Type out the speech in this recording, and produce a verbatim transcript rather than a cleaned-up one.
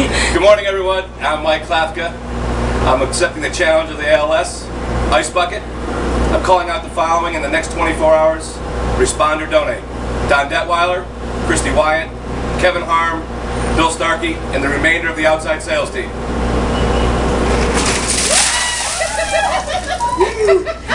Good morning, everyone. I'm Mike Klaffka. I'm accepting the challenge of the A L S Ice Bucket. I'm calling out the following in the next twenty-four hours. Respond or donate. Don Detweiler, Christy Wyatt, Kevin Harm, Bill Starkey, and the remainder of the outside sales team.